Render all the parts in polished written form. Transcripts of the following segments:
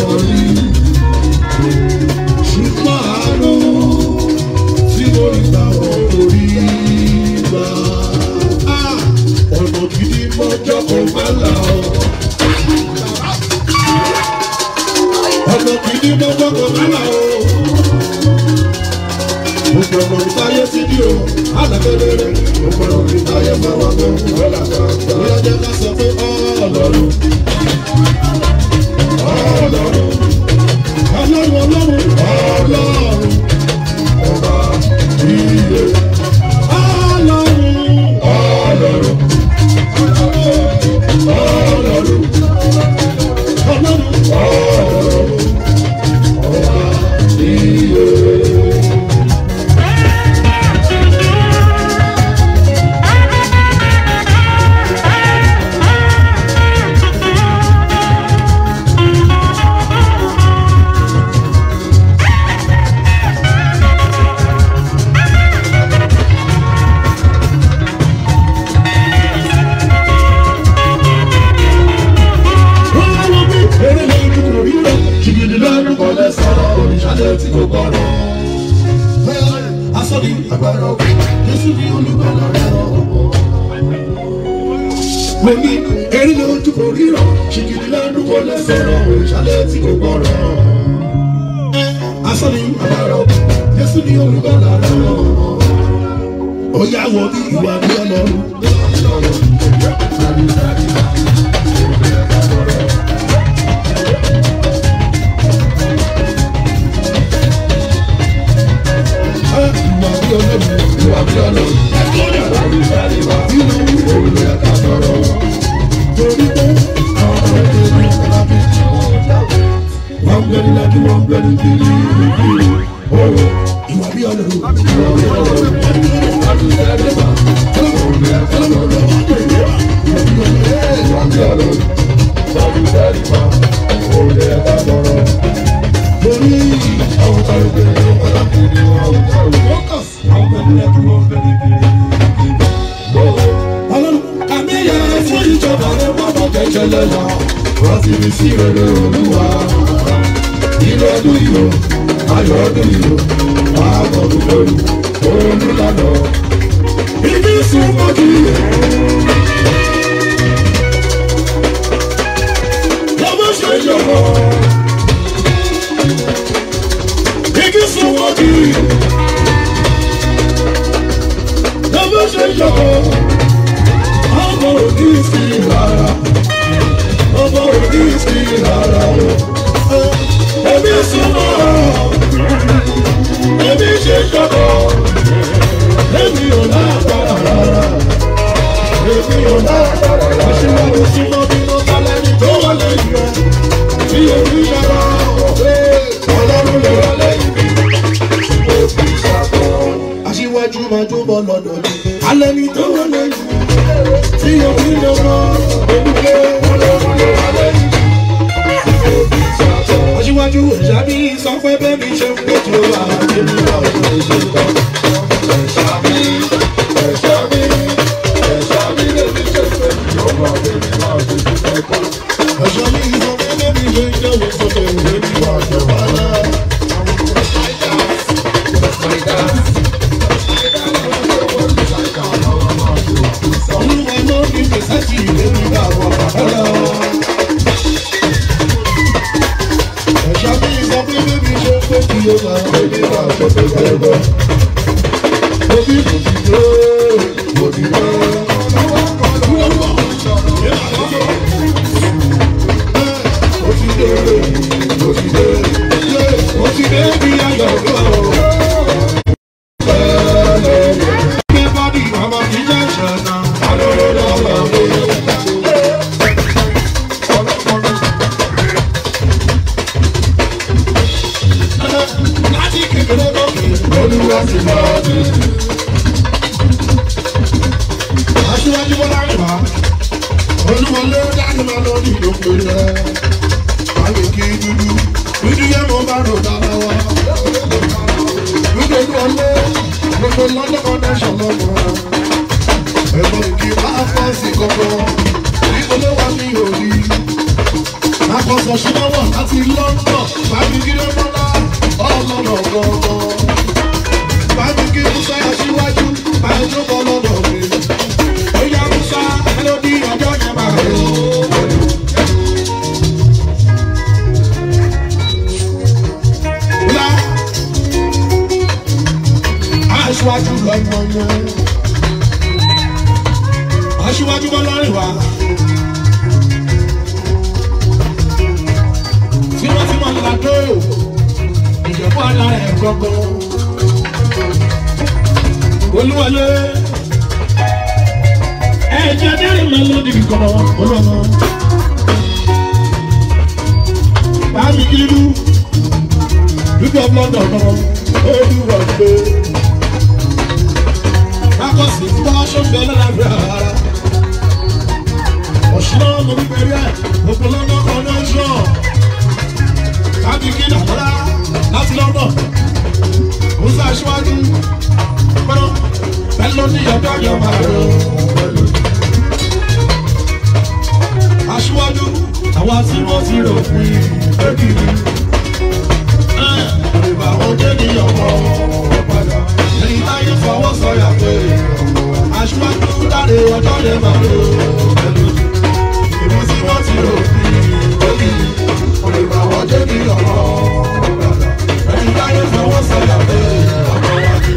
wọn rí. Ṣùgbọ́n àánú tí mo rí gbà wọ́n kò rí gbà. Ọ̀nà gidi mọ́jọ́ kò má là ọ́. Ọ̀nà gidi mọ́jọ́ kò má là ọ́. Gbogbo ọmọ ìtayé ti di o, àdàgbẹ́lẹ́rẹ́. Gbogbo ọmọ ìtayé máa wà pé wọ́n lọ́jọ́ ká sọ pé Ọlọ́run. Ọlọ́run. Ọlọ́run Ọlọ́run. Ọlọ́run. Ọba iye. Ọlọ́run. Ọlọ́run. Ọlọ́run. Ọlọ́run. Ọlọ́run. Ọba iye. Tí kò gbọ́dọ̀ asọ́ni agbára ọkọ̀ Jésù ní olùgbàlà rẹ̀ ọ̀pọ̀. Mo ní erí lójú kò ríran ṣìgìdì lẹ́nu kò lè sọ̀rọ̀ ìṣàlẹ̀ tí kò gbọ́dọ̀. Asọ́ni agbára ọkọ̀ Jésù ní olùgbàlà rẹ̀ ọ̀pọ̀. Ó yá wọ bí ìwà bí Ọlọ́run. Akọ̀sọ̀ ṣínáwọ̀ láti London, bábí kí ló mọ́lá, ọlọ́nà gbọ̀ngàn. Bábí kí Musa aṣíwájú, báyìí tó bọ́ lọ́dọ̀ mi. Ó yá Musa, mélòdì ọjọ́ yẹn máa rò. Bùlá, aṣíwájú lọ́mọ yẹn. Aṣíwájú bọ́ lọ́rìn wá. Lado ìjọba ala ẹ̀ gbọ́gbọ́. Olúwalé ẹ̀jẹ̀ dẹ́rìn máa lóde kíkọ́ olóòmọ. Báàmì kìlú dúdú ọ̀pọ̀lọpọ̀ ọ̀pọ̀ olúwalé. Bákọ̀sì ń bọ́ sọ́ńbẹ́ lọ́lábẹ́ ara. Ọ̀ṣunà mo ní bẹ̀rẹ̀ ọ̀pọ̀lọpọ̀ connection. Bábí kí nàkọ́lá láti lọ́dọ̀. Musa aṣíwájú gbọ́dọ̀ pẹ̀lú ní ọjọ́ yẹn máa rò. Aṣíwájú àwa tí wọ́n ti rò fún ìgbẹ́kì mi. Ìbá wọn jẹ́ ní ọmọ padà. Ẹni táyé fọwọ́ sọ̀yà pé aṣíwájú dáre ọjọ́ yẹn máa rò. Ìbá tí wọ́n ti rò fún ìgbẹ́kì mi. Ìbá wọn jẹ́ ní ọmọ padà. Ẹni táyé fọwọ́ sọ̀yà pé ọmọ wájú.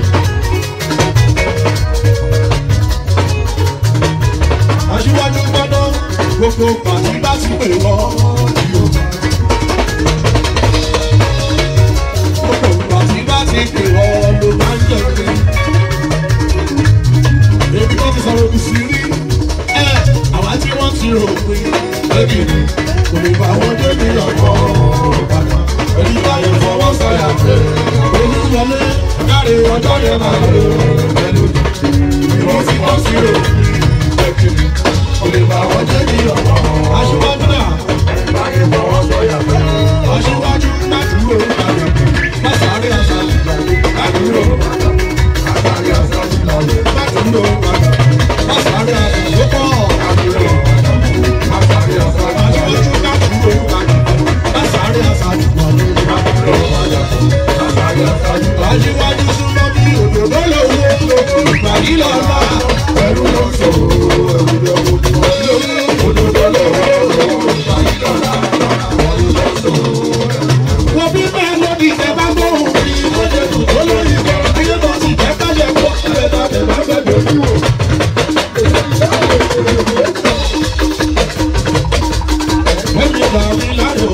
Aṣíwájú gbọ́dọ̀ gbogbo pàtí bá ti pè wọ́n yóò. Gbogbo pàtí bá ti pè wọ́n ló máa ń jẹ́ pé. Èmi kan ti sọ̀rọ̀ òbí sí rí. Àwa tí wọ́n ti rò pé lẹ́bi ni kò lè bá wọn dé ní ọ̀pọ̀ padà. Èyí báyìí fọwọ́ sọ̀yà pé Olúwọlé káre ọjọ́ yẹn máa lò pẹ̀lú. Ìwọ́n tí wọ́n ti rò pé lẹ́bi ni. Olùbá wọn jẹ́ ní ọ̀pọ̀. Aṣíwájú náà. Báyìí fọwọ́ sọ̀yà pé. Aṣíwájú gbàdúró ìgbàlè. Lásàárẹ̀ àṣà gbàdúró. Àṣàárẹ̀ àṣà ìlàlẹ̀. Gbàdúró ìgbàlè. Lásàárẹ̀ àṣà tó pọ̀. Gbàdúró. Àṣàárẹ̀ àṣà ìlàlẹ̀. Aṣíwájú gbàdúró ìgbàlè. Lásàárẹ̀ àṣà ìlàlẹ̀. Gbàdúró ìgbàlè. Àṣàárẹ̀ àṣà ìlàlẹ̀. Aṣíwájú súnmọ́ bí òdòdó lówó. Ìgbàlí lọ́la. Ẹrú ló sọ̀rọ̀ ẹrú lọ́wọ́. Wọ́n bí bẹ́ẹ̀ lóbi ìfẹ́ bá gbóhùn mi, ó lè dùn tó lórí ìbọn. Ayé bọ́ sí ìfẹ́ ká lè kó ilé tàbí bá fẹ́ lórí wò. Wọ́n mi gbà mí lárò.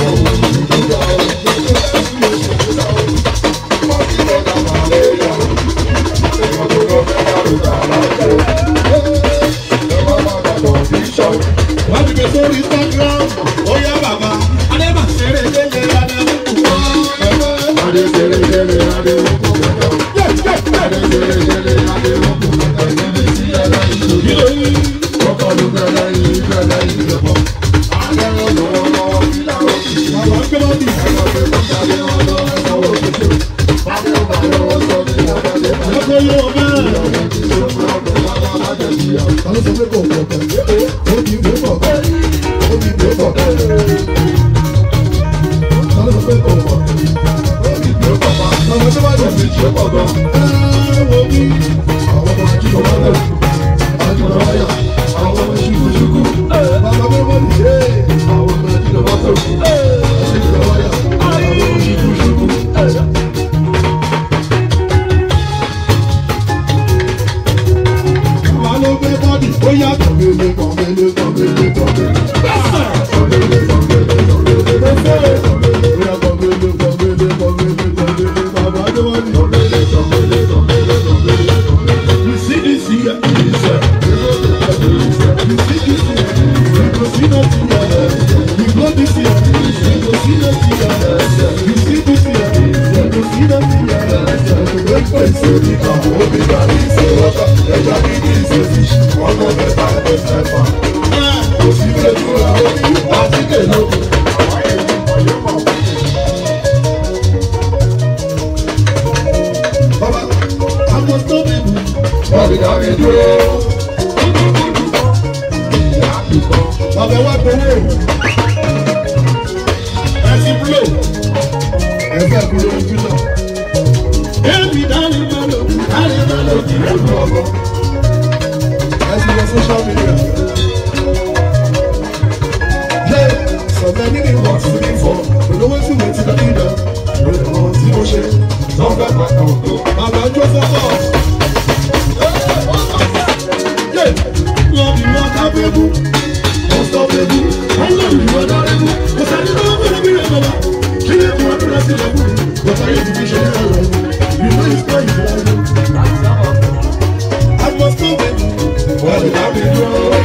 Wọ́n ti gbé sórí Instagram, ó yá bàbá, adé máa ṣeré délé adé òkú kọ́. Adé ṣeré délé adé òkú kọ́. Adé ṣeré délé adé òkú kọ́. Kí ló yí? Kọ́kọ́ ló bẹ̀rẹ̀ yìí bẹ̀rẹ̀ yìí lọ́pọ̀. Adé wọn lọ́wọ́ lọ́wọ́ kí láwọn fi. Àwọn akẹ́wọ́n bì. Ẹ̀rọ pé kó jáde wọn lọ ẹ̀kọ́ wọ́n fi ṣe. Adé wọn bá lọ́wọ́ sọ ní abẹ́lé. Ẹ̀kọ́ yóò bẹ́ẹ̀. Àwọn sọ pé kò pọ̀ pẹ̀. Ó ti gbé pọ̀ pẹ̀. Ó ti gbé pọ̀ pẹ̀. Àwọn sọ pé kò pọ̀. Ó ti gbé pọ̀ pẹ̀. Àwọn tó bá yọ̀ sí ṣe pọ̀ gan. Wo bí àwọn ọmọ ajínigbọ̀ wá lẹ̀. Ajínigbọ̀ wá yà. Àwọn ọmọ ṣùkúṣùkú. Bàbá mi wọ́n lè ṣe. Àwọn ọmọ ajínigbọ̀ wá tó. Ajínigbọ̀ wá yà. Àwọn ọmọ ṣùkúṣùkú. Ó yá kọ̀mẹ́lẹ́ kọ̀mẹ́lẹ́ kọ̀mẹ́lẹ́ kọ̀mẹ́lẹ́. Kọ̀mẹ́lẹ́ kọ̀mẹ́lẹ́ kọ̀mẹ́lẹ́ kọ̀mẹ́lẹ́. Ó yá kọ̀mẹ́lẹ́ kọ̀mẹ́lẹ́ kọ̀mẹ́lẹ́ kọ̀mẹ́lẹ́. Bàbá Adéwálé. Kọ̀mẹ́lẹ́ kọ̀mẹ́lẹ́ kọ̀mẹ́lẹ́ kọ̀mẹ́lẹ́ kọ̀mẹ́lẹ́. You see this here? This here. fẹ́ kú lórí Twitter. Èmi dárí mélòdì lójú ọmọ. Ẹ ti lọ social media. Yeah, so many people want to be for. Olówó tí mo ti dábì dá. Lórí àwọn tí mo ṣe. Lọ́fẹ̀ pàtàkì òkú. Bàbá jó fọ́fọ́. Yeah, love you not capable. Don't stop baby. I love you not capable. Cause I didn't know when I be a mama. She didn't want to see the moon. But I used to be sure I love you. You know it's not you like you. I must go baby. Well, it have been wrong.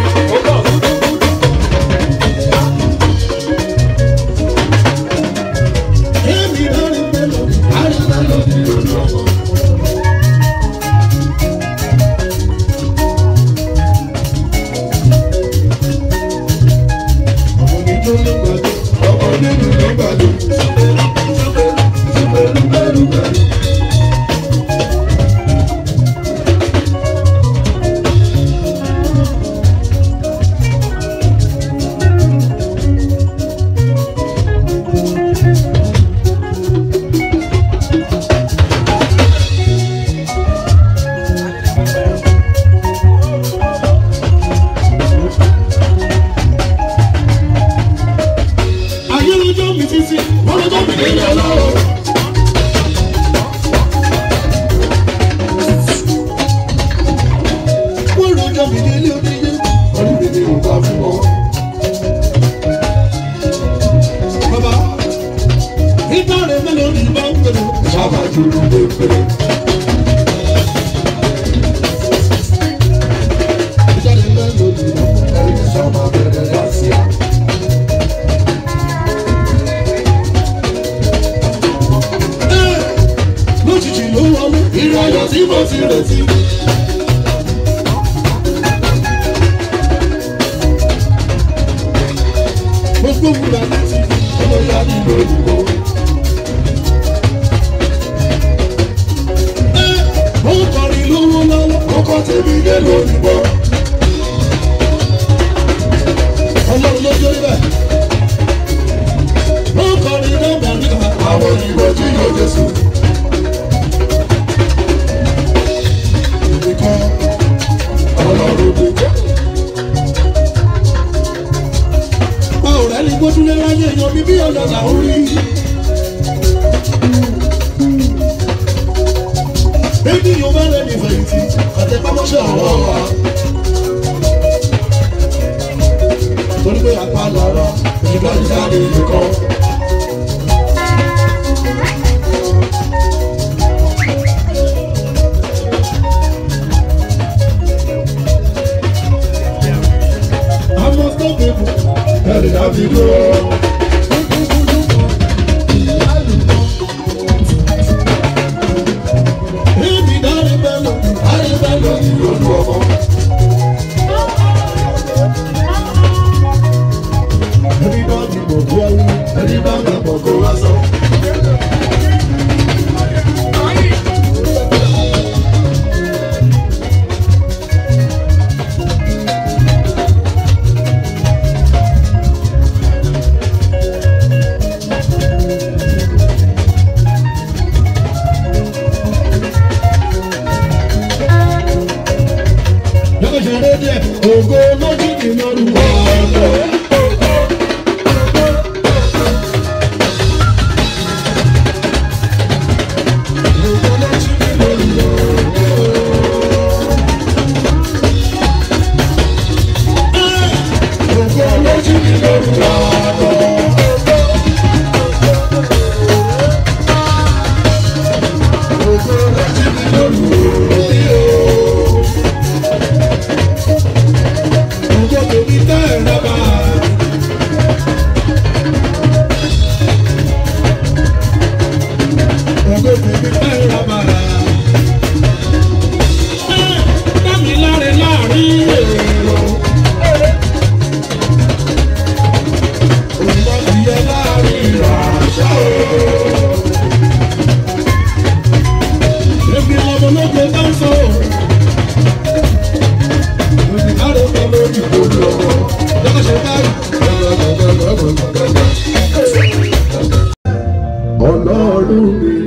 ọ̀run mi.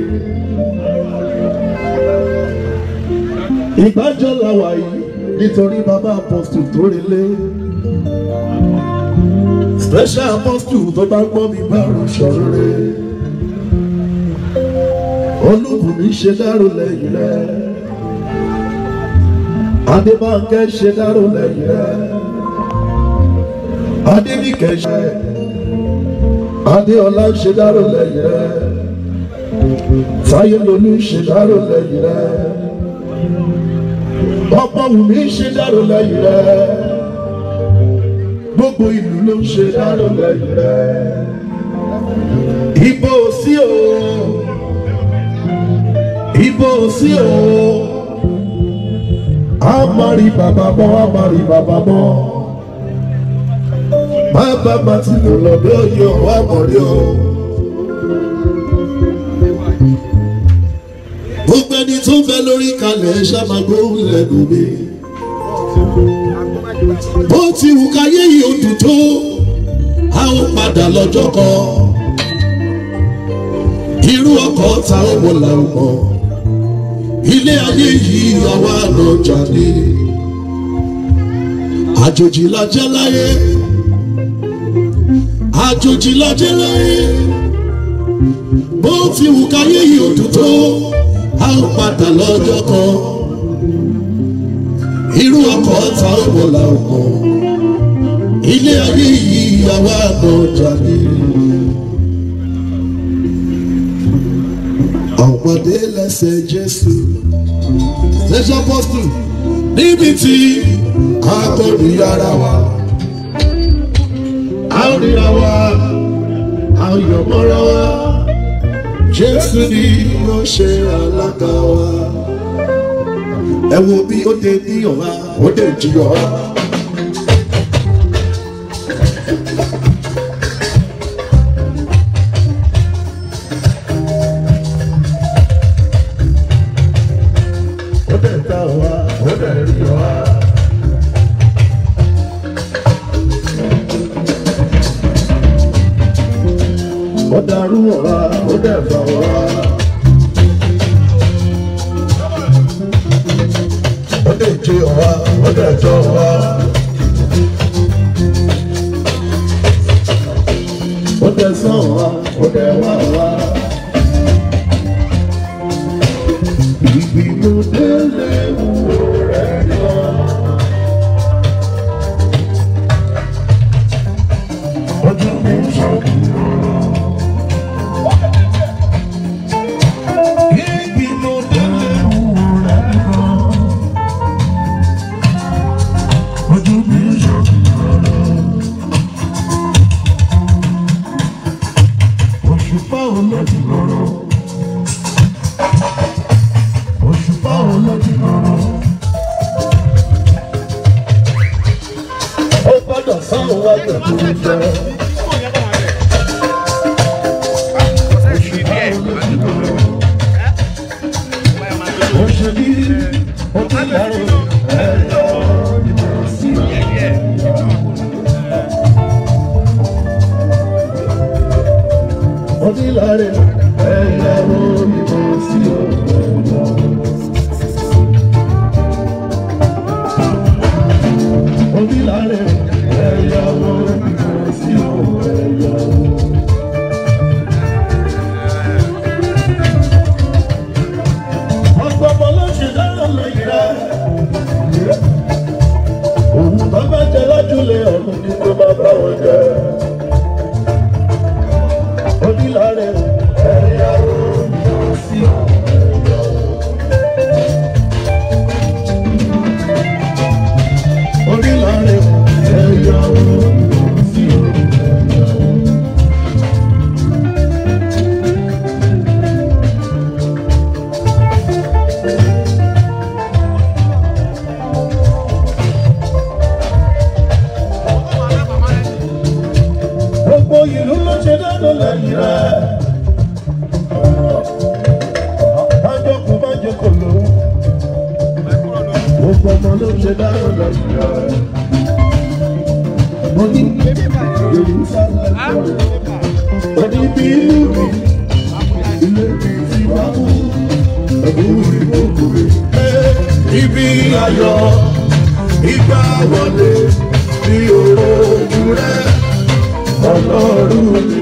Ìgbàjọ́ la wà yìí nítorí bàbá apostle tó relé. Special apostle tó bá gbọ́ mi bá rò ṣọ̀rẹ́. Olúbùnmi ṣe dárò lẹ́yìn rẹ̀. Adébánkẹ́ ṣe dárò lẹ́yìn rẹ̀. Adéníkẹ́ ṣe. Adéọlá ṣe dárò lẹ́yìn rẹ̀. Táyélolú ṣe dárò lẹ́yìn rẹ̀. Ọ̀pọ̀wùmí ṣe dárò lẹ́yìn rẹ̀. Gbogbo ìlú ló ń ṣe dárò lẹ́yìn rẹ̀. Ìbò sí o. Ìbò sí o. Amari bàbá mọ́, amari bàbá mọ́. Bàbá Màtí ló lọ bí òye o, àmọ̀rí o. Gbogbo ẹni tó ń bẹ lórí kalẹ̀ ṣàmàgbóhùn lẹ́nu mi. Bó ti wù káyé yìí ó dùn tó, a ó padà lọ́jọ́ kan. Irú ọkọ̀ ta ó wọ̀ là ó mọ̀. Ilé ayé yìí àwa náà jáde. Àjòjì la jẹ́ láyé. Àjòjì la jẹ́ láyé. Bó ti wù káyé yìí ó dùn tó, a ó padà lọ́jọ́ kan. Irú ọkọ̀ ta ó wọ̀ là ó mọ̀. Ilé ayé yìí àwa náà jáde. Ọ̀pọ̀dé lẹ́sẹ̀ Jésù. Lẹ́sẹ̀ apọ́sítù níbi tí a kò rí ara wa. A ò ríra wa, a ò yọ̀ mọ́ra wa. Jésù ni ó ṣe alága wa. Ẹ wo bí ó dé ní ọ̀la, ó dé jí ọ̀la. Ó dàrú ọ̀la, ó dẹ̀fà ọ̀la. Ó dẹ̀ jẹ ọ̀la, ó dẹ̀ tọ́ ọ̀la. Ó dẹ̀ sán ọ̀la, ó dẹ̀ wá ọ̀la. Ìgbìmọ̀ délé wúwo rẹ̀ lọ. Ojú mi ń sọ̀kù. mi ayọ̀ ìgbà wọlé ní ojú rẹ Ọlọ́run mi.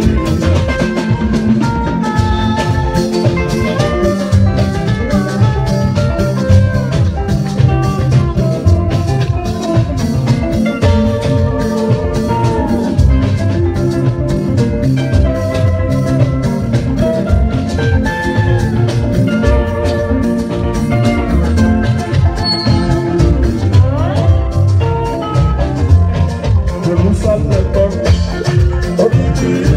Jerusalem,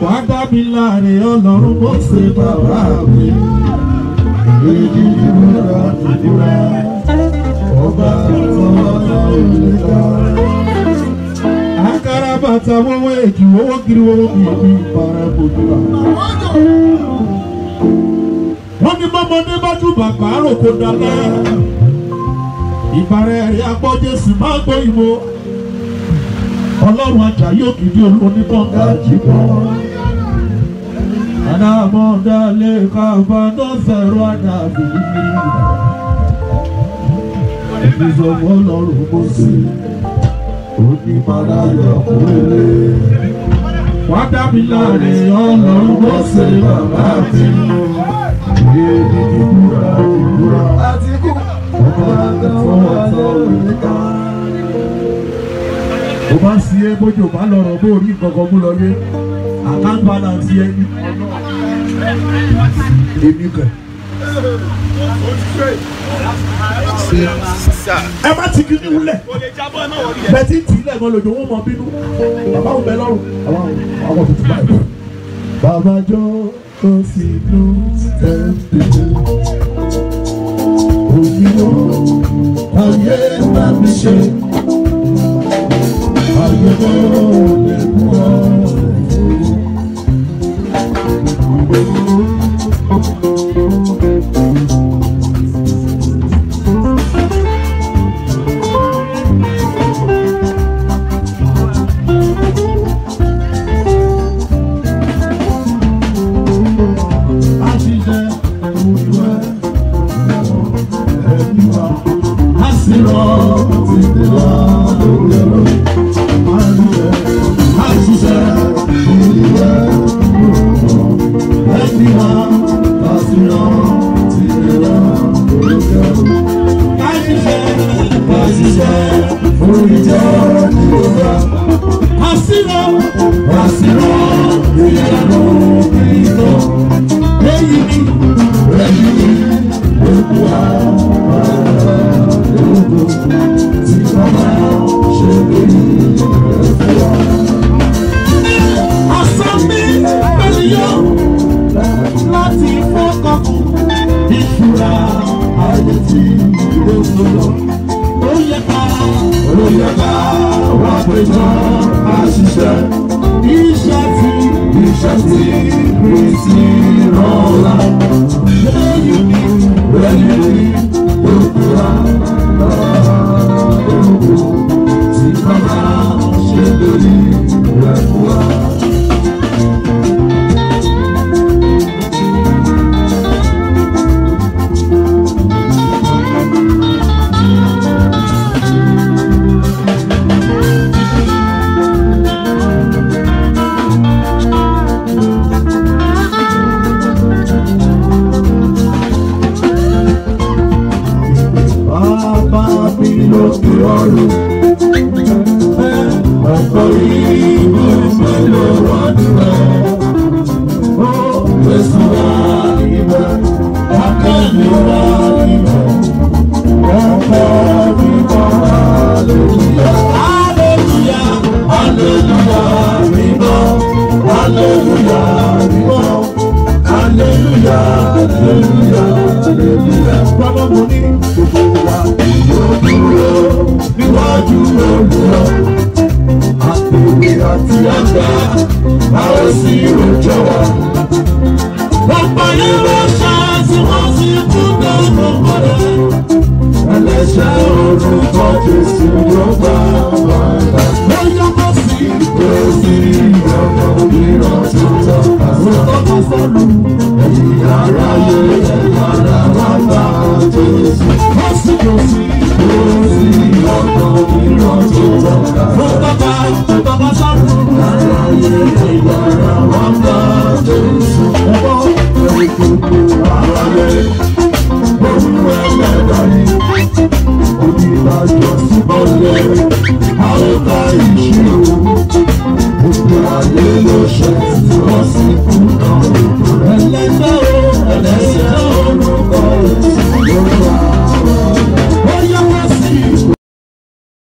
wá dá mi láre Ọlọ́run mo ṣe bàbá mi. Èyí ìmúra ìmúra ọba tọ́lá òrìlá. Àkàrà bàtà wọ́wọ́ èjì wọ́wọ́ kiri wọ́wọ́ mi èmi ìpara bòjúlá. Wọ́n ní bọ́mọdé bá jù bàbá àròkò dalẹ̀. Ìbàrẹ̀ ẹ̀rí agbọ́ Jésù máa gbọ́ ìwò. Ọlọ́run Àjàyí Òkìdí oníbọ̀ǹgà jìbọ̀. Àdàbọ̀dà lè kàbà tó sẹ̀rọ àdàbí. Ìfisọ̀fọ̀ Ọlọ́run kò sí. Onímọ̀lá yọ kúrẹ́lẹ́. Wá dá mi láre Ọlọ́run kò sí bàbá mi. Èdè ìbúra ìbúra. Àtìkù ọ̀gá àtàwọn àtàwọn ìka. Ó bá sí é bójú bá lọ́rọ̀ bó rí nǹkan mú lọlé. Account balance yẹ ní èmi kẹ. Ẹ má ti kí ní wúlẹ̀. Bẹ́tí tì í lẹ́gbọ́n lòjò wọ́n mọ bínú. Bàbá òun bẹ lọ́rùn. Àwọn tuntun báyìí. Bàbá jọ tó sì lù tẹ́ǹtì. Òyìnbó ayé bá mi ṣe. Ayé bó lè mú ọ.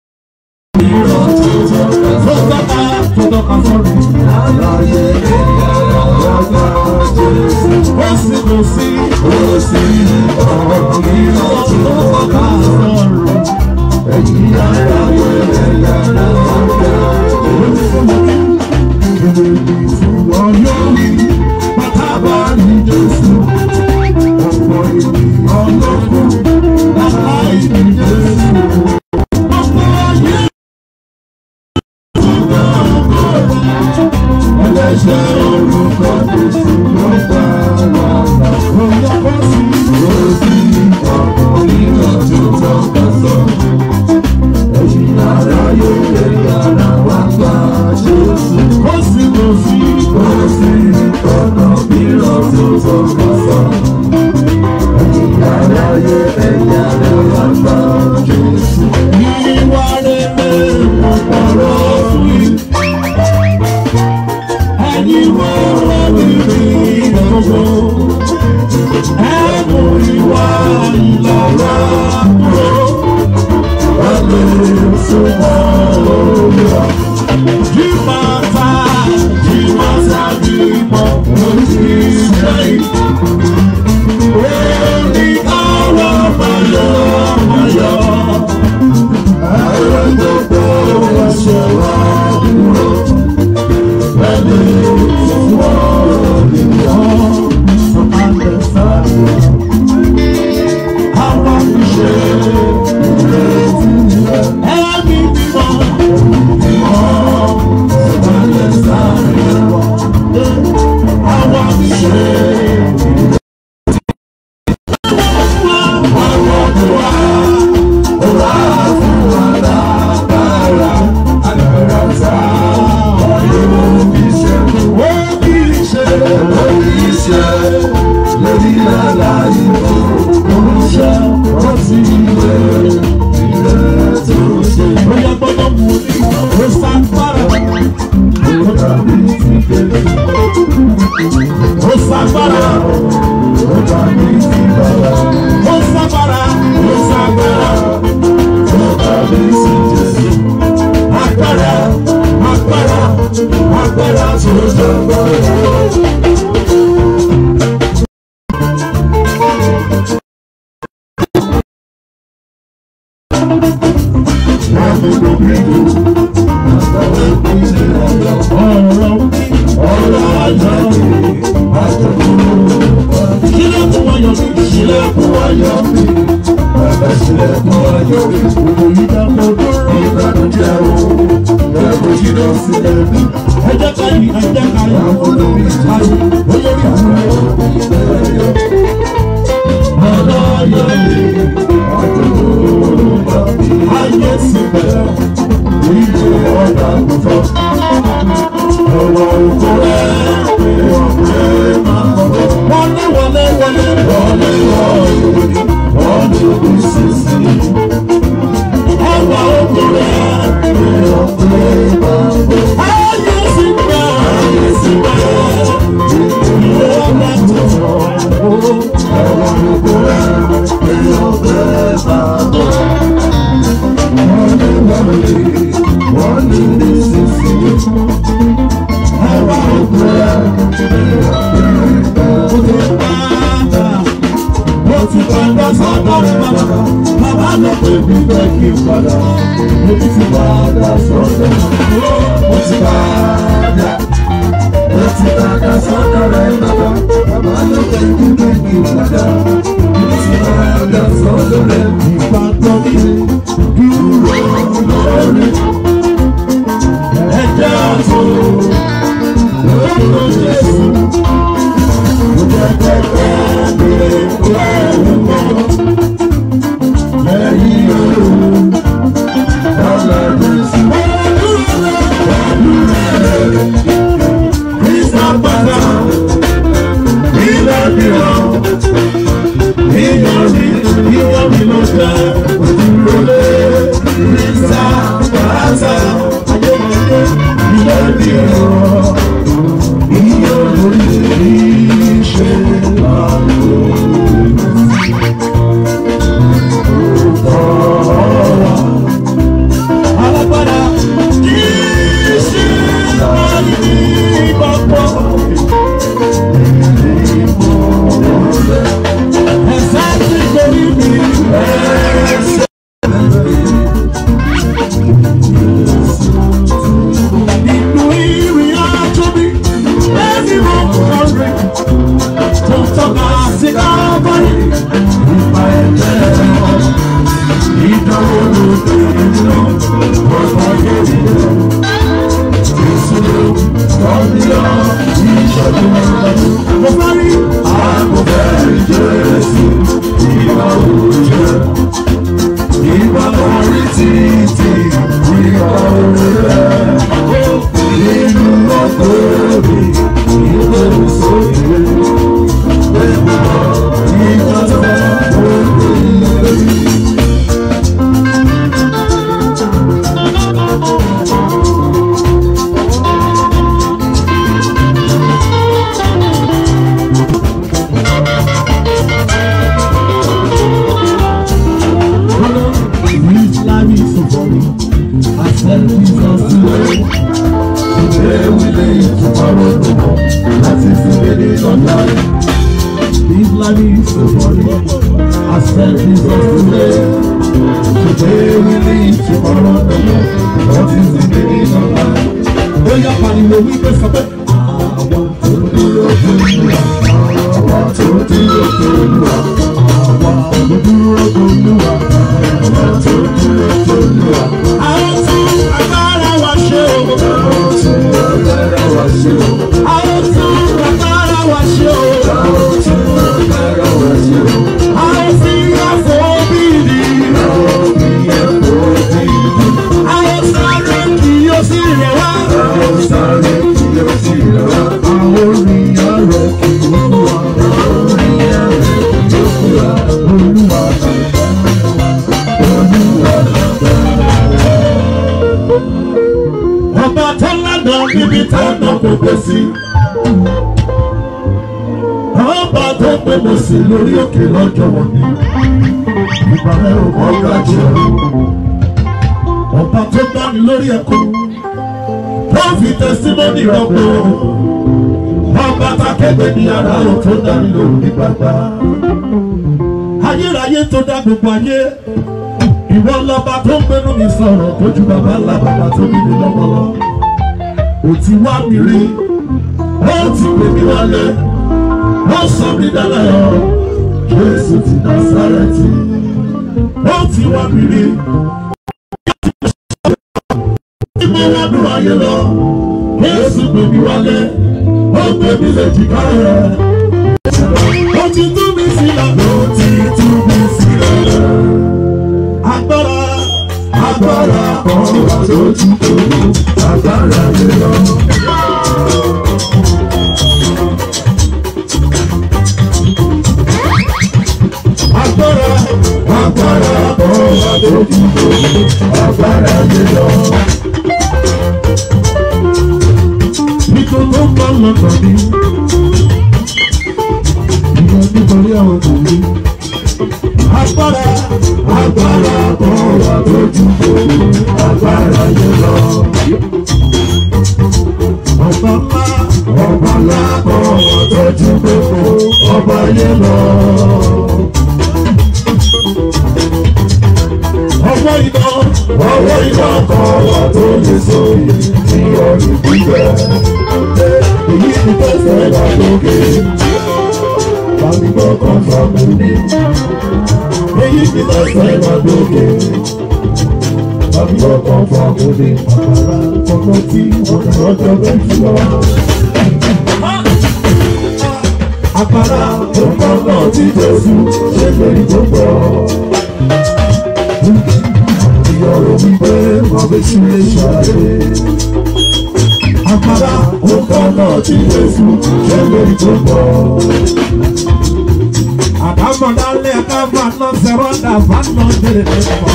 Àlàyé Inside Jesus today. Today we live, tomorrow no more. That is the meaning of life. This life is so funny. I said Jesus today. Today we live, tomorrow no more. That is the meaning of life. Oh yeah, buddy, when we go somewhere, I want to do your thing. I want to do your thing. I want to do your thing. I want to do your thing. I want to, I gotta watch you. I want to, I gotta watch you. I want to, I gotta watch you. I want to, I gotta watch you. I see your phobia. I want to be a phobia. I want to sorry, you see the one. Sorry, you see the one. I only are rocking you. Ọba tó ládàá níbi táwọn gbogbo sí. Ọba tó gbogbo sí lórí òkè lọ́jọ́ wọn ni. Ìbàlẹ̀ ọmọ gàjẹ́. Ọba tó bá ní lórí ẹ̀kọ́. Wọ́n fi tẹsímọ́nì rọ́pò. Ọba tá kẹ́gbẹ́ ní ara ò tó dání lórí ní gbàgbà. Ayérayé tó dá gbogbo ayé. Ìwọ lọ́ba tó ń gbénú mi sọ̀rọ̀ tójú bàbá ńlá bàbá tó bí mi lọ́mọlọ́. Ó ti wá mi rí, ó ti pè mí wálé, ó sọ mí dáláyọ̀. Jésù ti Násárẹ́tì, ó ti wá mi rí. Ìmọ̀ wọn dùn ayé lọ, Jésù pè mí wálé, ó pè mí léjìká rẹ̀. Ó ti tú mi sílẹ̀, ó ti tú mi sílẹ̀. Agbára, agbára, ọ̀rọ̀ àtọ́jú tó agbára lè lọ. Agbára, agbára, ọ̀rọ̀ àtọ́jú tó agbára lè lọ. Nítorí ó bá lọ́tọ̀ ní ìyẹn nítorí àwọn tó ní. Agbára, agbára, ọ̀rọ̀ àtọ́jú tó agbára yẹn lọ. Ọba ńlá, ọba ńlá, ọ̀rọ̀ àtọ́jú tó ọba yẹn lọ. Ọwọ́ iná kan wà tó lè sórí ní ọdún gbígbẹ́. Èyí ti tẹ̀sẹ̀ wá lókè. Bàbí gbọ́kàn fàmù ní. Èyí ti tẹ̀sẹ̀ wá lókè. Bàbí gbọ́kàn fàmù ní. Àpárá ọkọ̀ tí wọ́n ti rọ́jọ́ bẹ́ẹ̀ jù lọ. Àpárá ọkọ̀ náà ti Jésù ṣe lórí gbogbo. Ìyọ̀rọ̀ wípé wọ́n fi sílé ṣàlẹ̀. Àpárá ọkọ̀ náà ti Jésù ṣe lórí gbogbo. Àdámọ̀dálẹ̀ káfà náà sẹ́wọ́dà fánà jẹ́rẹ̀ lẹ́kọ̀ọ́.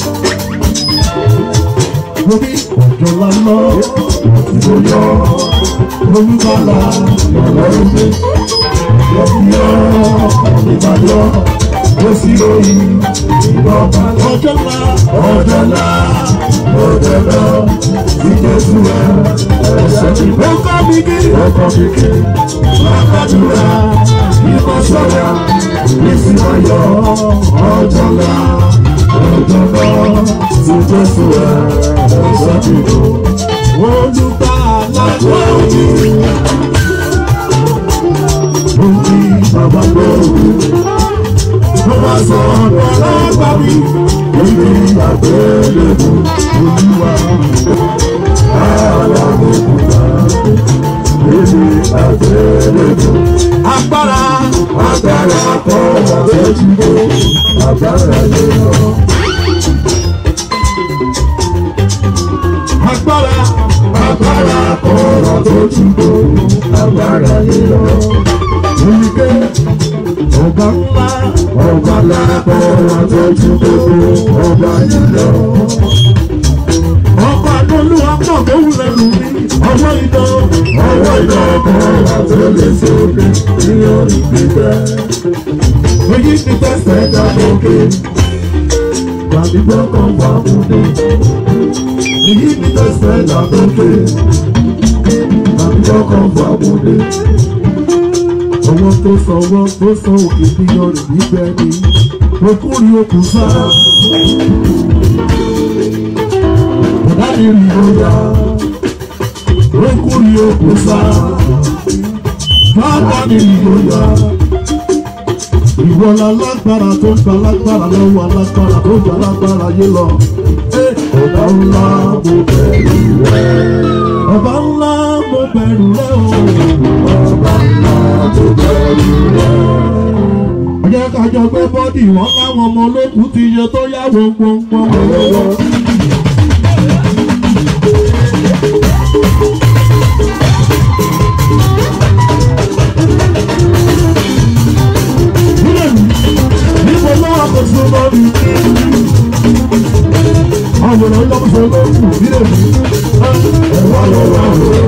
Lórí ọjọ́ lálọ́ ìlú yọ. Olúbàlà lọ́lọ́rùn gbé. Yọ̀bíyọ̀ ìbàdàn. Ó sì lóyìn ìbọ̀bà ọjọ́ ńlá ọjọ́ ńlá ọjọ́ ńlá tí Jésù ẹ̀ ẹ̀ṣẹ̀ tí ó kọ́ mi kí lákàdúrà ìbọn sọ̀rọ̀ ìsìn ayọ̀ ọjọ́ ńlá ọjọ́ ńlá tí Jésù ẹ̀ ẹ̀ṣẹ̀ tí ó olùgbà lágbó òjì òjì bàbá gbòòrò. Bàbá sọ ọ̀pọ̀lọpọ̀ mi, ibi àgbélébù Olúwa. Alábòkúta, ibi àgbélébù. Agbára, agbára kọ́ àtẹ́júbò, agbára lè lọ. Agbára, agbára kọ́ àtẹ́júbò, agbára lè lọ. Olùgbé. Ọba ńlá, ọba lápọ̀ àtọ́jú gbogbo ọba yìí lọ. Ọba Olúwa pọ̀ tó wúlẹ̀ lù mí. Ọwọ́ iná kan àtọ́lẹ̀ sókè ní orí gbígbẹ́. Èyí ti tẹ̀sẹ̀ dá lókè. Gbàgbọ́ kan wà múlẹ̀. èyí ni tẹ̀sẹ̀ làbókè àbíkọ́ kan fún àbúdé. Ọwọ́ tó sọ òkè bí ọrùn níbẹ̀ ni okùnrin okùn sára. Bọ̀dá mi rí ọjà okùnrin okùn sára. Bàbá mi rí ọjà. Ìwọ lálágbára tó ń gba lágbára lọ́wọ́ alágbára tó ń gba lágbára yé lọ. Ọba ńlá mo bẹ̀rù rẹ̀. Ọba ńlá mo bẹ̀rù rẹ̀ o. Ọba ńlá mo bẹ̀rù rẹ̀. Ọjọ́ kájọ gbé bọ́dì wọn láwọn ọmọ olókùn ti yẹ tó yá gbọ̀ngbọ̀ngbọ̀n. Níbo lọ́wọ́ kò sí ọmọ mi? Àwọn ọ̀nà ìjọba sọ ló kù nílé mi. Ẹ̀wá lọ́wọ́ àwọn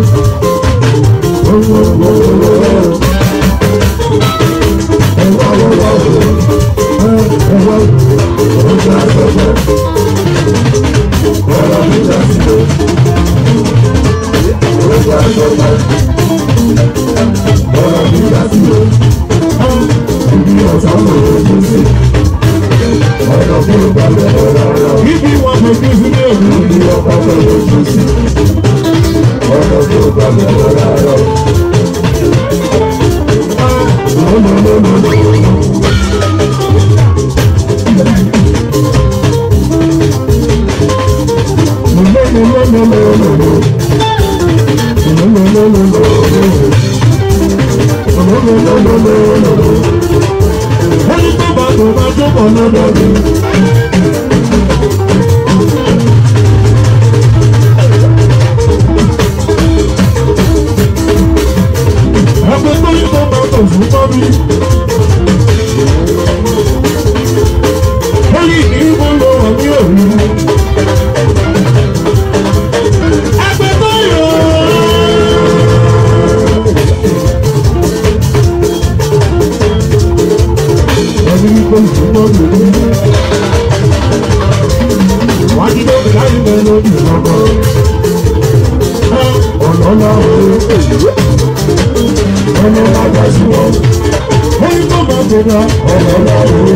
ibi wọn kò tún sí ní òní ní ọkọ̀ pẹ̀lú ojú sí ọ̀rọ̀ tó bá bẹ̀rẹ̀ rárá. Wọ́n ní tó bá jókòó lọ́dọ̀ mi. Ẹgbẹ́ tó yí tó bá tò fún tọ́bí. Ó yí ní mo lo ọ̀mí òru. Ẹgbẹ́ tó yọ. Ẹni wípé ìṣúná mi ní. Wá ní lóbi láyé mẹ́ lóbi lọ́gbọ́. Ọ̀nà ọ̀nà àgbà sí wọn. Oyin tó máa gbẹ̀dá ọ̀nà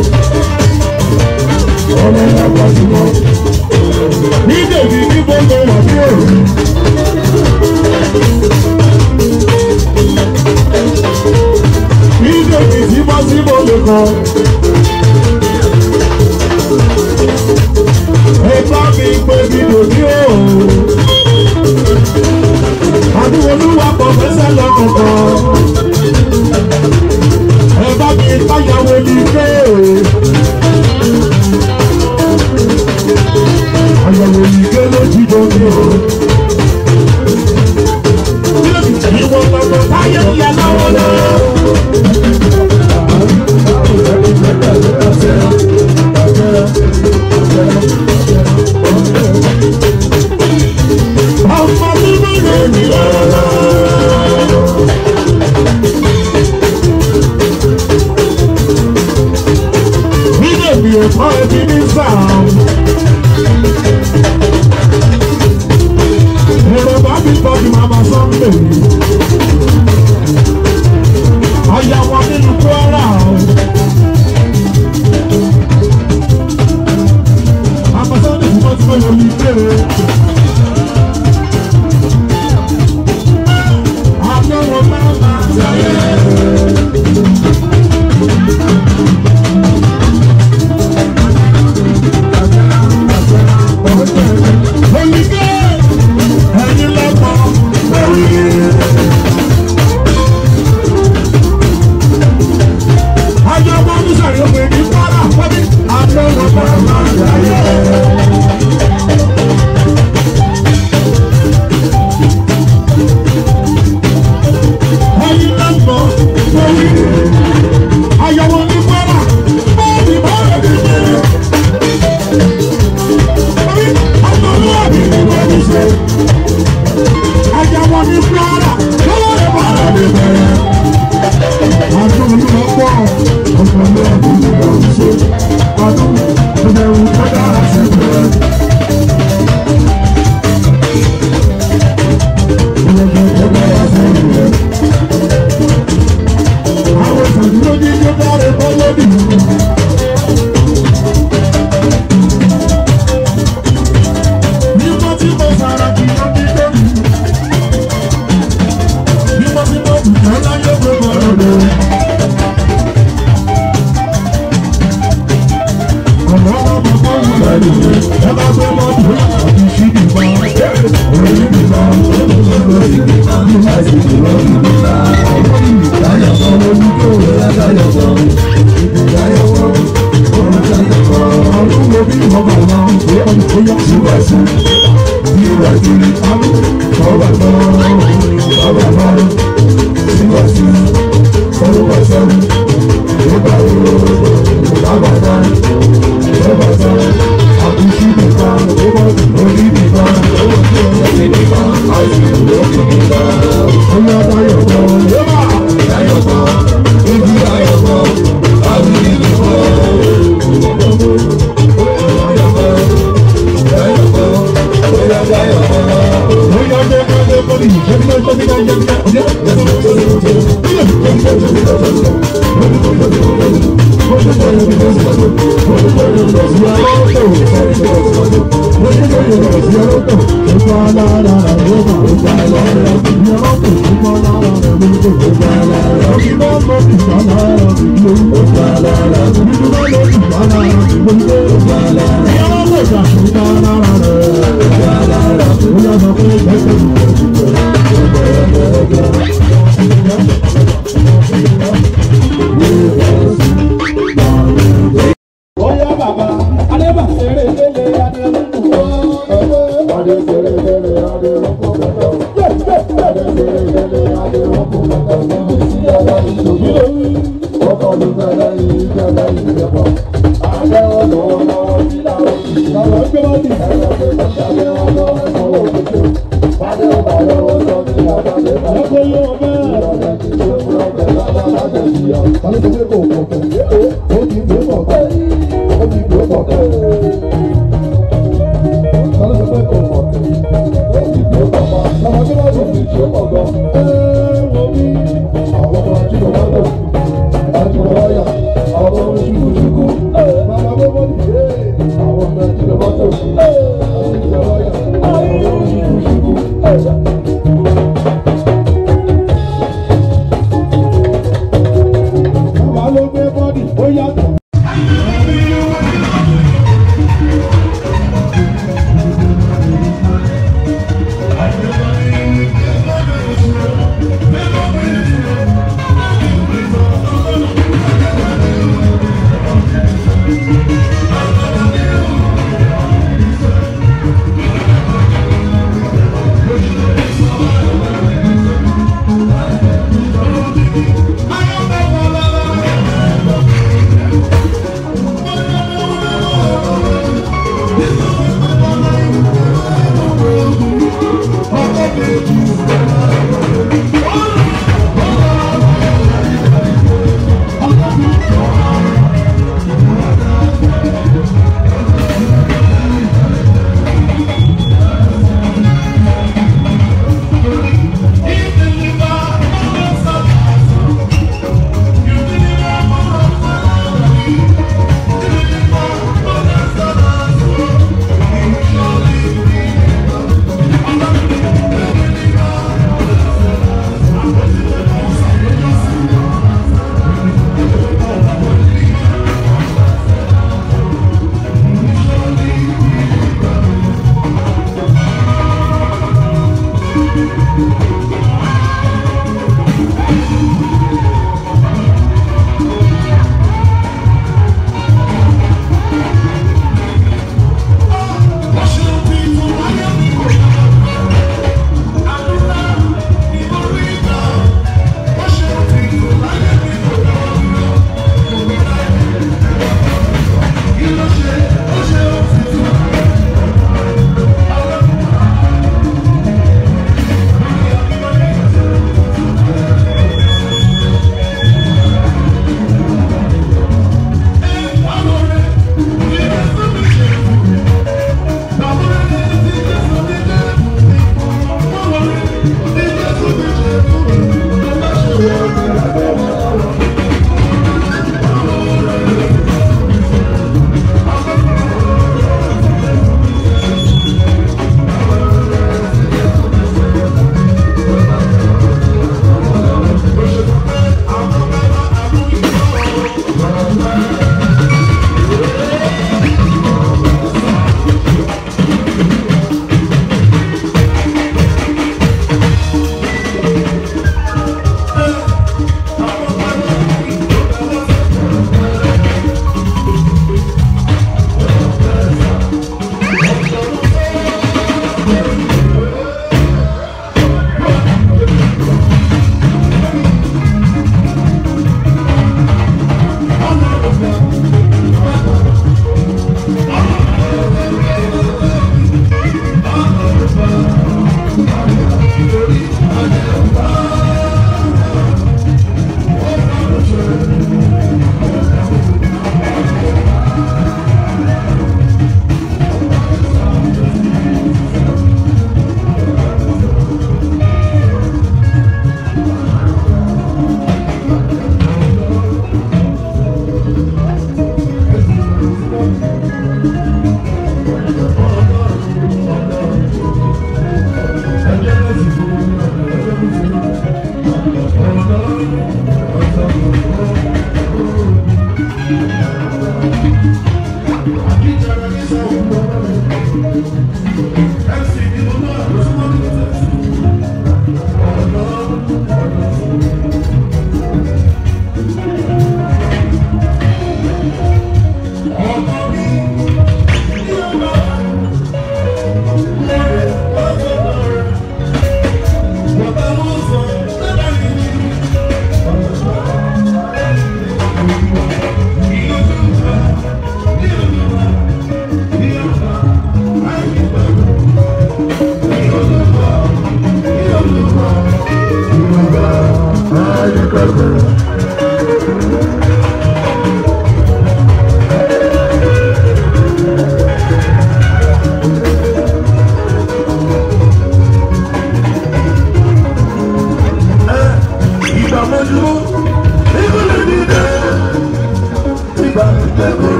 àgbà sí wọn. Ní dèbí ní gbogbo wà ní òru. Ní dèbí tí bá sí mo lè kọ. Ẹ bá mi pé mi lòdì òun. Olúwa kò fẹsẹ̀ lọ́kọ̀ọ̀kan. Ẹ bá mi káyàwó ní ilé. Àyàwó ìgbé ló jí lórí o. Ìwọ̀n gbọ̀ngàn táyé ń yẹ lọ́wọ́ lọ́wọ́.